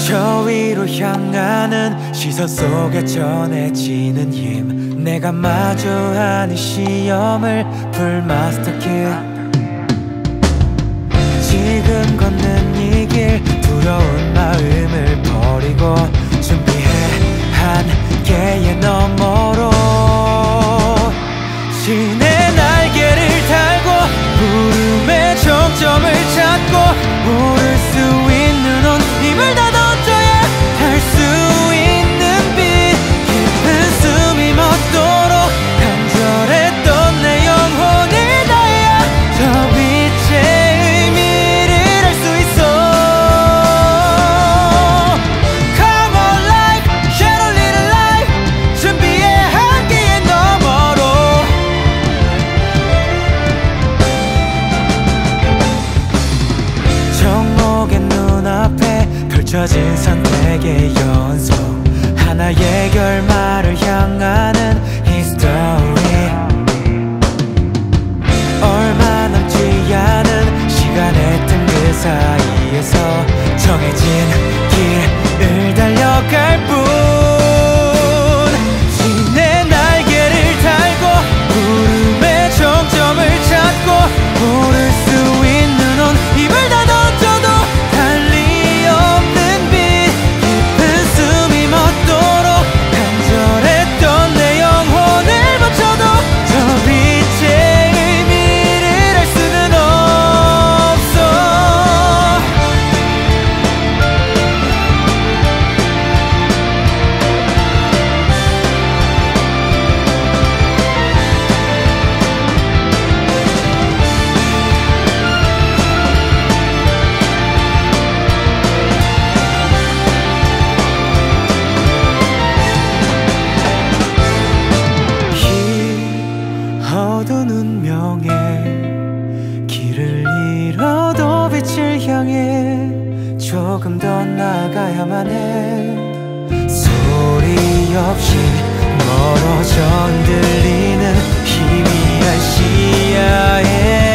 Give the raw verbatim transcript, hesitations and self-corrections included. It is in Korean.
저 위로 향하는 시선 속에 전해지는 힘, 내가 마주하는 시험을 풀마스터키. 지금 걷는 이 길 두려운 마음을 버리고 준비해 한계의 너머로 신의 날개를 달고 구름의 정점을 찾고 오를 수 있는 온 힘을 다 던져야 할 수 있는 빛. 깊은 숨이 멎도록 간절했던 내 영혼을 다해야 저 빛의 의미를 알 수 있어. Come on life, shine a little light. 준비해 한계의 너머로. 정목의 눈앞에 펼쳐진 선택의 연속, 하나의 결말을 향하는 history. 얼마 남지 않은 시간의 틈 그 사이에서 정해진 길을 달려갈 뿐. 신의 날개를 달고 구름의 정점을 찾고 오를 수 있는 온 힘을 다 던져도 달리 없는 빛. 깊은 숨이 멎도록 간절했던 내 영혼을 바쳐도 저 빛의 의미를 알 수는 없어. 이 어두운 운명에 길을 잃어도 빛을 향해 조금 더 나가야만 해. 소리 없이 멀어져 흔들리는 희미한 시야에